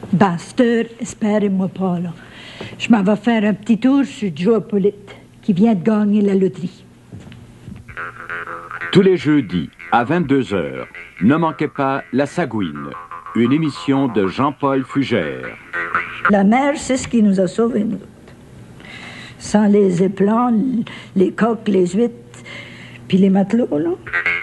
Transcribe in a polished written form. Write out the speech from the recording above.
Pasteur, espérez-moi pas, là. Je m'en vais faire un petit tour sur Joe Polite, qui vient de gagner la loterie. Tous les jeudis, à 22 heures, ne manquez pas La Sagouine, une émission de Jean-Paul Fugère. La mer, c'est ce qui nous a sauvés, nous autres. Sans les éplans, les coques, les huîtres, puis les matelots, là.